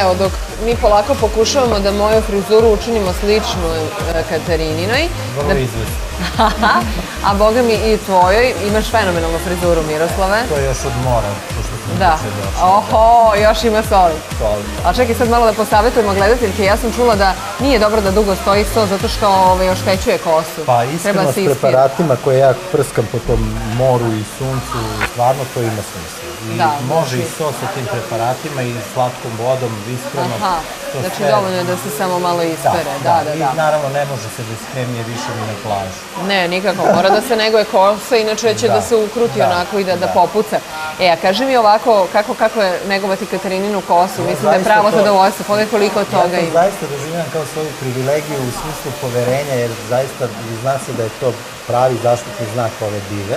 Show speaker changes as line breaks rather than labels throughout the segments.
evo, dok mi polako pokušavamo da moju frizuru učinimo sličnu Katarinoj.
Vrlo izvesno.
A boga mi i tvojoj, imaš fenomenalnu frizuru, Miroslave.
To je još od mora, pošto smo
da. Oho, još ima soli. A čekaj sad malo da posavetujemo gledateljke. Ja sam čula da nije dobro da dugo stoji sto zato što oštećuje kosu.
Pa iskreno s preparatima koje ja prskam po tom moru i suncu, stvarno to ima smisla. I može i so sa tim preparatima i slatkom vodom, viskrenom.
Znači dovoljno je da se samo malo ispere.
I naravno ne može se bez hemije više ni na plažu.
Ne, nikako. Mora da se neguje kosa, inače će da se ukruti onako i da popuca. A kaži mi ovako, kako je negovati Katarininu kosu? Mislim da je pravo zadovoljstvo. Pogledaj koliko toga ima.
Ja to zaista doživljam kao svoju privilegiju u smislu poverenja, jer zaista zna se da je to pravi zaštitni znak ove dive.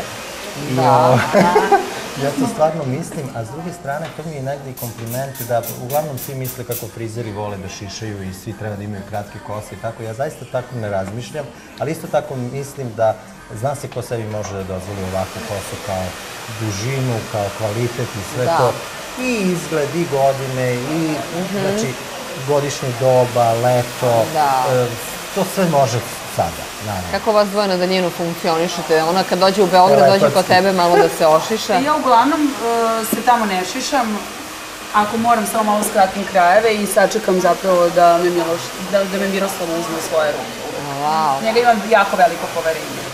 Ja to stvarno mislim, a s druge strane to mi je negdje i kompliment da uglavnom svi misle kako frizeri vole da šišaju i svi treba da imaju kratke kose i tako. Ja zaista tako ne razmišljam, ali isto tako mislim da zna se ko sebi može da dozvoli ovakvu kosu kao dužinu, kao kvalitet i sve to. I izgled, i godine, i godišnje doba, leto, to sve može sada.
Kako vas dvoje na daljinu funkcionišete? Ona kad dođe u Beograd, dođe kod tebe malo da se ošiša?
Ja uglavnom se tamo ne šišam. Ako moram, samo malo skratim krajeve i sačekam zapravo da me Miroslav uzme u svoje ruke. Njega imam jako veliko poverenje.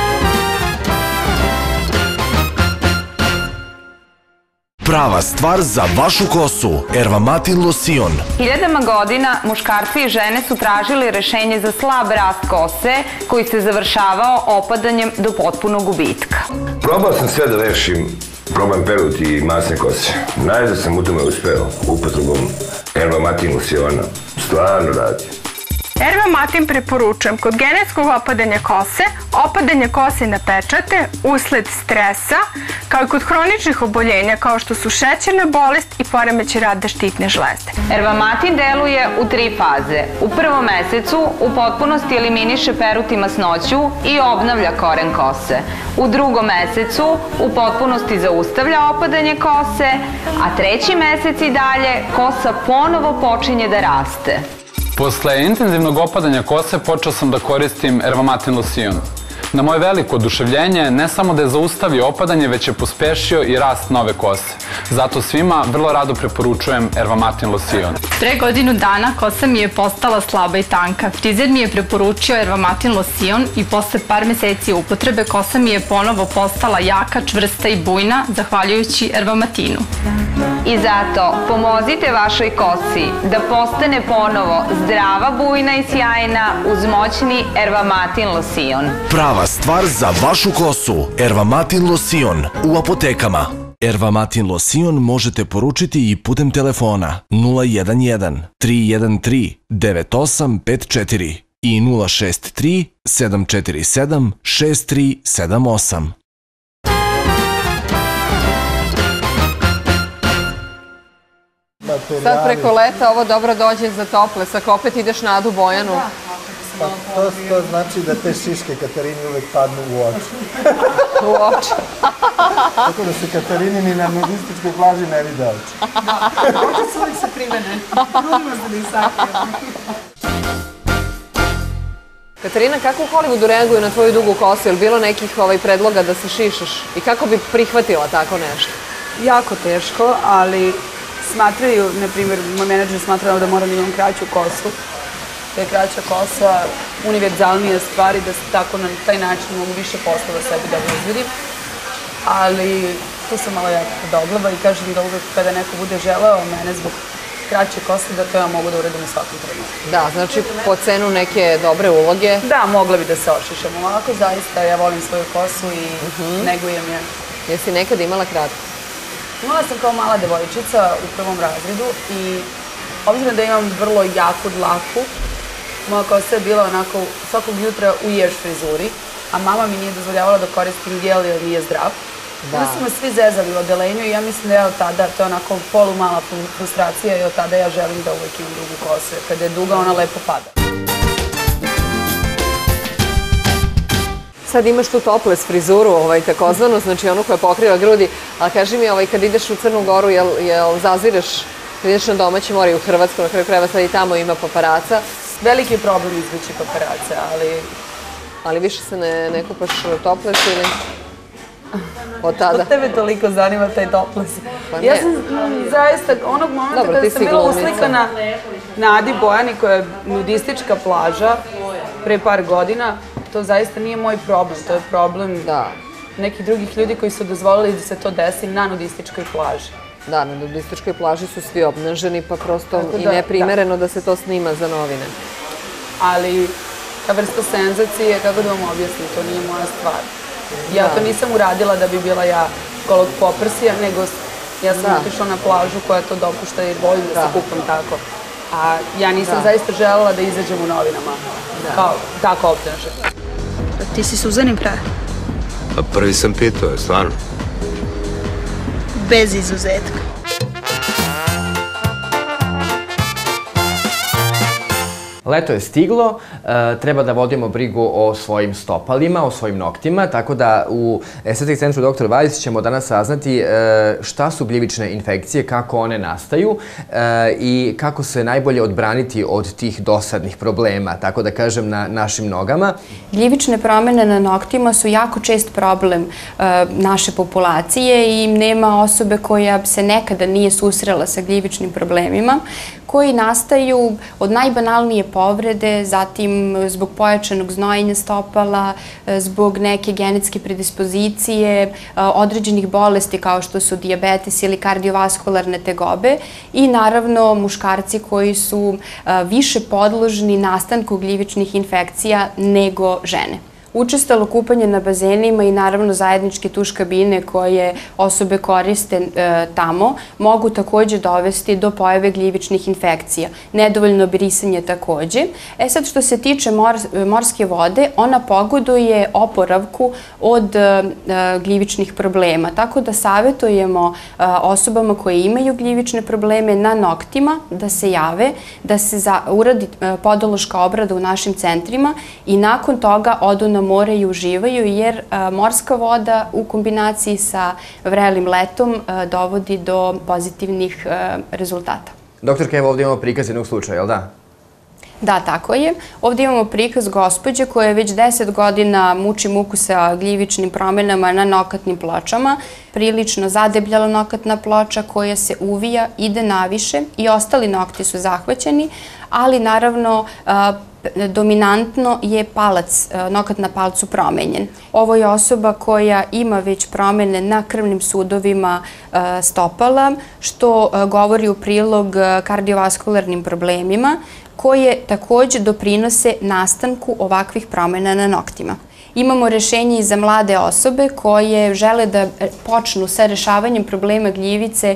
Prava stvar za vašu kosu. Ervamatin losion.
Hiljadama godina muškarci i žene su tražili rešenje za slab rast kose koji se završavao opadanjem do potpunog gubitka.
Probao sam sve da rešim problem peruti i masne kose. Najzad sam u tome uspeo upotrebom Ervamatin losiona. Stvarno radi.
Ervamatin preporučujem kod genetskog opadanja kose, opadanja kose na pečate, usled stresa, kao i kod hroničnih oboljenja kao što su šećerna bolest i poremećaj rada štitne žlezde.
Ervamatin deluje u 3 faze. U prvom mesecu u potpunosti eliminiše perut i masnoću i obnavlja koren kose. U drugom mesecu u potpunosti zaustavlja opadanje kose, a 3. mesec i dalje kosa ponovo počinje da raste.
Posle intenzivnog opadanja kose počeo sam da koristim Ervamatin losion. Na moje veliko oduševljenje, ne samo da je zaustavio opadanje, već je pospešio i rast nove kose. Zato svima vrlo rado preporučujem Ervamatin losion.
Pre godinu dana kosa mi je postala slaba i tanka. Frizer mi je preporučio Ervamatin losion i posle par meseci upotrebe kosa mi je ponovo postala jaka, čvrsta i bujna, zahvaljujući Ervamatinu.
I zato pomozite vašoj kosi da postane ponovo zdrava, bujna i sjajna uz moćni Ervamatin losion.
Prava stvar za vašu kosu. Ervamatin losion u apotekama. Ervamatin losion možete poručiti i putem telefona 011 313 9854 i 063 747 6378.
Sad preko leta ovo dobro dođe za tople, ako opet ideš na Adu Bojanu.
Pa to znači da te šiške Katarini uvek padnu u oči.
U oči.
Tako da se Katarini na nudističkoj plaži ne vide oči.
Oči su uvijek sakrivene. Trudimo se da ih sakrijemo.
Katarina, kako u Hollywoodu reaguju na tvoju dugu kosu? Je li bilo nekih predloga da se šišaš? I kako bi prihvatila tako nešto?
Jako teško, ali smatraju, na primjer, moj menadžer smatrao da moram da imam kraću kosu. Da je kraća kosa univerzalnija stvar i da tako na taj način mogu više poslova sebi da izvedim. Ali tu sam malo jako doglava i kažem da uvek kada neko bude želeo mene zbog kraće kose, da to ja mogu da uradim u svakom trenutku.
Da, znači po cenu neke dobre uloge.
Da, mogla bi da se ošišam ovako, zaista ja volim svoju kosu i negujem je.
Jesi nekad imala kratku?
Imala sam kao mala devojčica u prvom razredu i obzirom da imam vrlo jaku dlaku, moja kosa je bila onako svakog jutra u jež frizuri, a mama mi nije dozvoljavala da koristim gel jer nije zdrav. Onda su me svi zezali u odelenju i ja mislim da ja od tada, to je onako polumala frustracija i od tada ja želim da uvijek imam dugu kosu. Kada je duga, ona lepo pada.
Sad imaš tu topless frizuru, takozvanu, znači onu koja pokriva grudi, ali kaži mi, kad ideš u Crnu Goru, jel zazireš Kad ideš na domaći more i u Hrvatsku, na kraju krajeva sad i tamo ima paparaca.
Veliki je problem izvući paparace, ali...
Ali više se ne kupaš topless ili... Od tada?
Od tebe toliko zanima taj topless. Ja sam zaista, onog momenta kada sam bila uslikana na Adi Bojani, koja je nudistička plaža, pre par godina, to zaista nije moj problem, to je problem nekih drugih ljudi koji su dozvolili da se to desi na nudističkoj plaži.
Da, na nudističkoj plaži su svi obnaženi, pa prosto i neprimereno da se to snima za novine.
Ali ta vrsta senzacije, kako da vam objasnim, to nije moja stvar. Ja to nisam uradila da bi bila ja golog poprsija, nego ja sam otišla na plažu koja to dopušta jer volim da se kupam tako. A ja nisam zaista želela da izađem u novinama kao tako obnažen.
Ti si Suzanin prave?
Pa prvi sam pitao, stvarno.
Bez izuzetka.
Leto je stiglo, treba da vodimo brigu o svojim stopalima, o svojim noktima, tako da u Estetik centru Dr. Vajs ćemo danas saznati šta su gljivične infekcije, kako one nastaju i kako se najbolje odbraniti od tih dosadnih problema, tako da kažem, na našim nogama.
Gljivične promene na noktima su jako čest problem naše populacije i nema osobe koja se nekada nije susrela sa gljivičnim problemima, koji nastaju od najbanalnije povrede, zatim zbog pojačanog znojenja stopala, zbog neke genetske predispozicije, određenih bolesti kao što su dijabetes ili kardiovaskularne tegobe i naravno muškarci koji su više podložni nastanku gljivičnih infekcija nego žene. Učestalo kupanje na bazenima i naravno zajedničke tuš kabine koje osobe koriste tamo mogu takođe dovesti do pojave gljivičnih infekcija. Nedovoljno brisanje takođe. Sad što se tiče morske vode, ona pogoduje oporavku od gljivičnih problema. Tako da savjetujemo osobama koje imaju gljivične probleme na noktima da se jave, da se uradi podološka obrada u našim centrima i nakon toga odu na more i uživaju, jer morska voda u kombinaciji sa vrelim letom dovodi do pozitivnih rezultata.
Doktorka, evo ovdje imamo prikaz jednog slučaja, je li da?
Da, tako je. Ovdje imamo prikaz gospođe koja već 10 godina muči muku sa gljivičnim promenama na nokatnim pločama. Prilično zadebljala nokatna ploča koja se uvija, ide naviše i ostali nokti su zahvaćeni, ali naravno dominantno je palac, nokat na palcu promenjen. Ovo je osoba koja ima već promene na krvnim sudovima stopala, što govori u prilog kardiovaskularnim problemima, koje takođe doprinose nastanku ovakvih promena na noktima. Imamo rešenje i za mlade osobe koje žele da počnu sa rešavanjem problema gljivice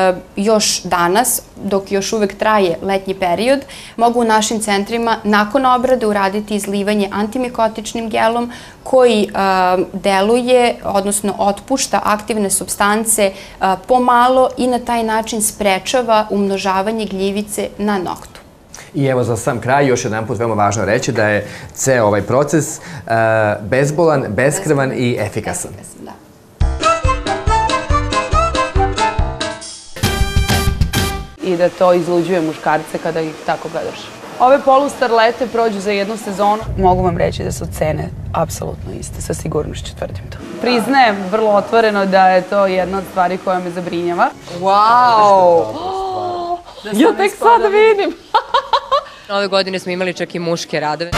još danas, dok još uvek traje letnji period. Mogu u našim centrima nakon obrade uraditi izlivanje antimikotičnim gelom koji deluje, odnosno otpušta aktivne supstance pomalo i na taj način sprečava umnožavanje gljivice na noktu.
I evo za sam kraj još jedan put veoma važno reći da je ceo ovaj proces bezbolan, beskrvan i efikasan.
I da to izluđuje muškarce kada ih tako gledaš. Ove polustarlete prođu za jednu sezonu. Mogu vam reći da su cene apsolutno iste, sa sigurnošću tvrdim to. Priznajem vrlo otvoreno da je to jedna od stvari koja me zabrinjava.
Wow! Ja tek sada vidim!
Ove godine smo imali čak i muške radove.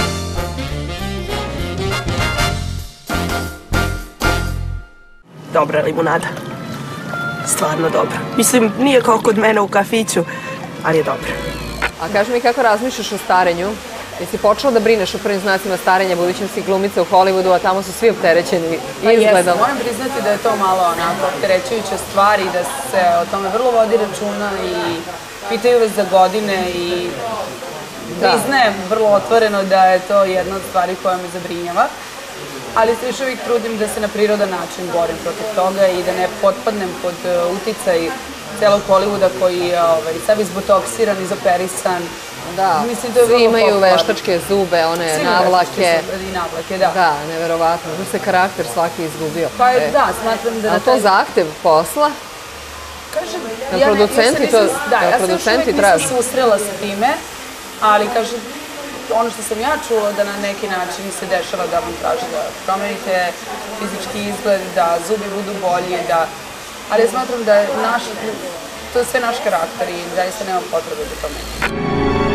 Dobra limunada. Stvarno dobra. Mislim, nije kao kod mene u kafiću, ali je dobra.
A kaži mi kako razmišljaš o starenju? Jesi počela da brineš o prvim znacima starenja, budućim si glumica u Hollywoodu, a tamo su svi opterećeni izgledom?
Moram priznati da je to malo onako opterećujuća stvar i da se o tome vrlo vodi računa i pitaju vas za godine i priznajem vrlo otvoreno da je to jedna od stvari koja me zabrinjava. Ali se još uvijek trudim da se na prirodan način borim protiv toga i da ne potpadnem pod uticaj celog Hollywooda koji je sav izbotoksiran, izoperisan.
Da, svi imaju veštačke zube, one navlake.
I navlake, da.
Da, neverovatno. Da se karakter svaki izgubio.
Pa da, smatram da...
A to zahtev posla?
Kažem,
Producenti to traže.
Ja se susrela sa time, ali kaže, ono što sam ja čula da na neki način se dešava da vam traži da promenite fizički izgled, da zubi budu bolji, ali ja smatram da je to je sve naš karakter i zaista nema potrebe da to menimo.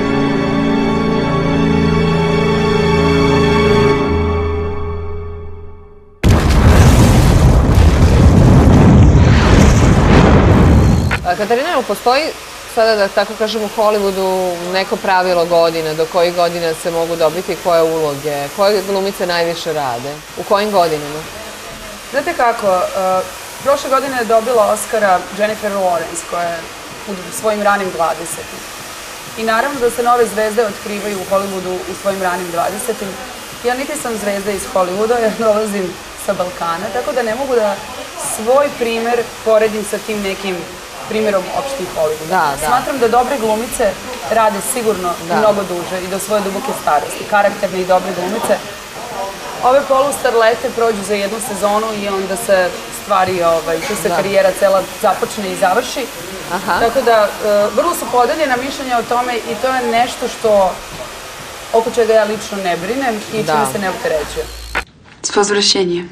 Katarina, postoji sada, da tako kažem, u Hollywoodu neko pravilo godina, do kojih godina se mogu dobiti koje uloge, koje glumice najviše rade, u kojim godinama?
Znate kako, prošle godine je dobila Oscara Jennifer Lawrence, koja je u svojim ranim 20-im. I naravno da se nove zvezde otkrivaju u Hollywoodu u svojim ranim 20-im. Ja niti sam zvezda iz Hollywooda, ja dolazim sa Balkana, tako da ne mogu da svoj primer poredim sa tim nekim primjerom opštih Hollywooda. Smatram da dobre glumice rade sigurno mnogo duže i do svoje duboke starosti. Karakterne i dobre glumice. Ove polustarlete prođu za jednu sezonu i onda se stvari, tu se karijera cela započne i završi. Tako da, vrlo su podeljena mišljenja o tome i to je nešto oko čega ja lično ne brinem i čime se ne opterećujem.
С возвращением.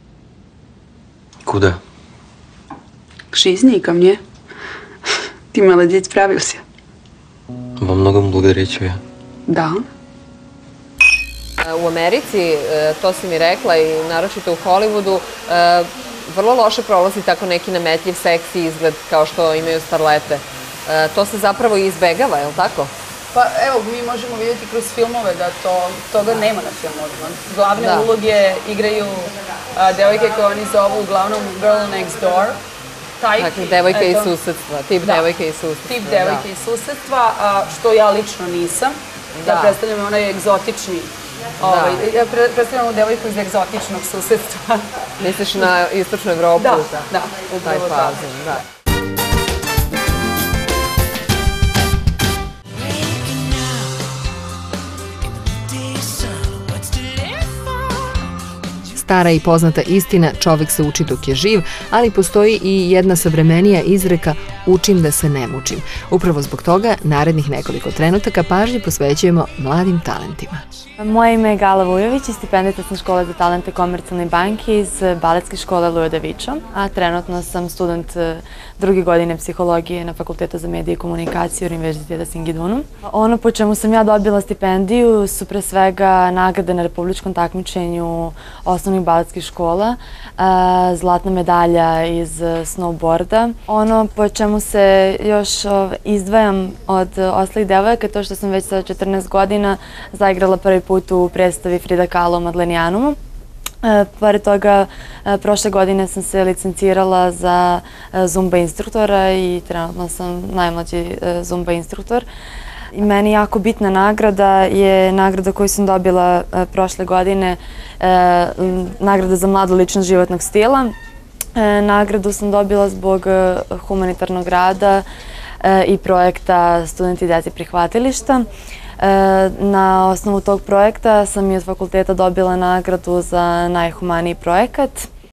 Куда?
К жизни и ко мне. Ты молодец, справился.
Во многом благодаря тебе.
Да.
U Americi, to si mi rekla i naročito u Hollywoodu, vrlo loše prolazi tako neki nametljiv seksi izgled kao što imaju starlete. To se zapravo i izbegava, je li tako?
Pa evo, mi možemo vidjeti kroz filmove da toga nema na filmovima. Glavne uloge igraju devojke koje oni zovu uglavnom Girl Next Door.
Dakle, devojka iz susedstva, tip devojke iz susedstva.
Tip devojke iz susedstva, što ja lično nisam. Ja predstavljam onaj egzotični, ja predstavljam ovu devojku iz egzotičnog susedstva.
Misliš na istočnu Evropu?
Da, upravo tako.
Stara i poznata istina, čovek se uči dok je živ, ali postoji i jedna savremenija izreka učim da se ne mučim. Upravo zbog toga, narednih nekoliko trenutaka pažnje posvećujemo mladim talentima.
Moje ime je Gala Vujović i stipendita sam Škole za talente Komercijalne banke iz Baletske škole Lujo da Vičo, a trenutno sam student druge godine psihologije na Fakultetu za medije i komunikaciju Univerziteta Singidunum. Ono po čemu sam ja dobila stipendiju su pre svega nagrade na republičkom takmičenju osnovnih baletskih škola, zlatna medalja iz snowboarda. Ono po čemu se još izdvajam od ostalih devojaka je to što sam već sa 14 godina zaigrala prvi put u predstavi Frida Kahlo u Madlenijanumu. Pored toga, prošle godine sam se licencirala za zumba instruktora i trenutno sam najmlađi zumba instruktor. I meni jako bitna nagrada je nagrada koju sam dobila prošle godine, nagrada za mladu ličnost životnog stila. Nagradu sam dobila zbog humanitarnog rada i projekta Studenti deci prihvatilišta. Na osnovu tog projekta sam i od fakulteta dobila nagradu za najhumaniji projekat.